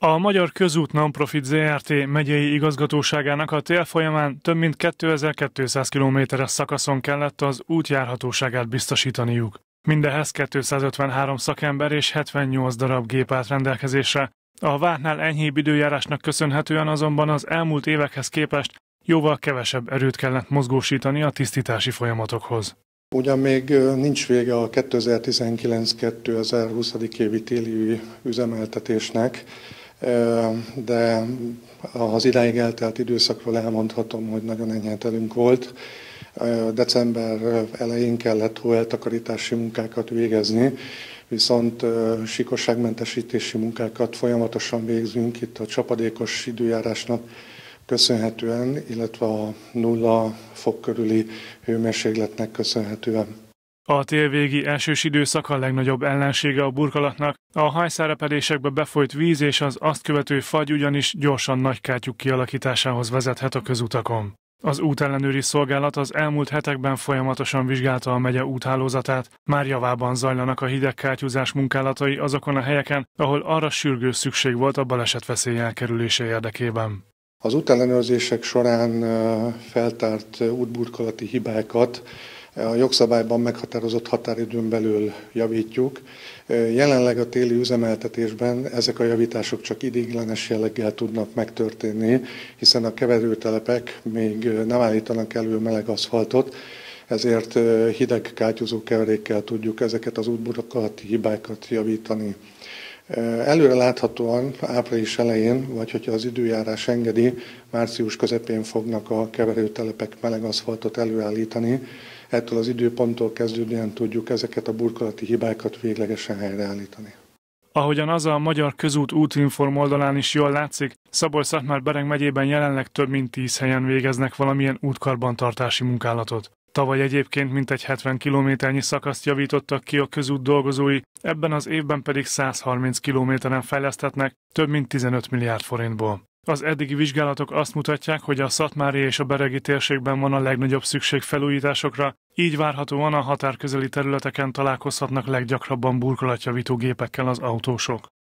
A Magyar Közút Nonprofit Zrt. Megyei igazgatóságának a tél folyamán több mint 2200 kilométeres szakaszon kellett az út járhatóságát biztosítaniuk. Mindehhez 253 szakember és 78 darab gép állt rendelkezésre. A vártnál enyhébb időjárásnak köszönhetően azonban az elmúlt évekhez képest jóval kevesebb erőt kellett mozgósítani a tisztítási folyamatokhoz. Ugyan még nincs vége a 2019-2020. Évi téli üzemeltetésnek, de az idáig eltelt időszakról elmondhatom, hogy nagyon enyhe telünk volt. December elején kellett hóeltakarítási munkákat végezni, viszont síkosságmentesítési munkákat folyamatosan végzünk itt a csapadékos időjárásnak köszönhetően, illetve a 0 fok körüli hőmérsékletnek köszönhetően. A télvégi esős időszak a legnagyobb ellensége a burkolatnak. A hajszárepedésekbe befolyt víz és az azt követő fagy ugyanis gyorsan nagy kátyúk kialakításához vezethet a közutakon. Az útellenőri szolgálat az elmúlt hetekben folyamatosan vizsgálta a megye úthálózatát, már javában zajlanak a hidegkátyúzás munkálatai azokon a helyeken, ahol arra sürgő szükség volt a balesetveszély elkerülése érdekében. Az útellenőrzések során feltárt útburkolati hibákat a jogszabályban meghatározott határidőn belül javítjuk. Jelenleg a téli üzemeltetésben ezek a javítások csak ideiglenes jelleggel tudnak megtörténni, hiszen a keverőtelepek még nem állítanak elő meleg aszfaltot, ezért hideg kátyúzó keverékkel tudjuk ezeket az útburkolati hibákat javítani. Előre láthatóan április elején, vagy hogyha az időjárás engedi, március közepén fognak a keverőtelepek meleg aszfaltot előállítani. Ettől az időponttól kezdődően tudjuk ezeket a burkolati hibákat véglegesen helyreállítani. Ahogyan az a Magyar Közút útinform oldalán is jól látszik, Szabolcs-Szatmár-Bereg megyében jelenleg több mint 10 helyen végeznek valamilyen útkarbantartási munkálatot. Tavaly egyébként mintegy 70 kilométernyi szakaszt javítottak ki a közút dolgozói, ebben az évben pedig 130 kilométeren fejleszthetnek több mint 15 milliárd forintból. Az eddigi vizsgálatok azt mutatják, hogy a szatmári és a beregi térségben van a legnagyobb szükség felújításokra, így várhatóan a határközeli területeken találkozhatnak leggyakrabban burkolatjavító gépekkel az autósok.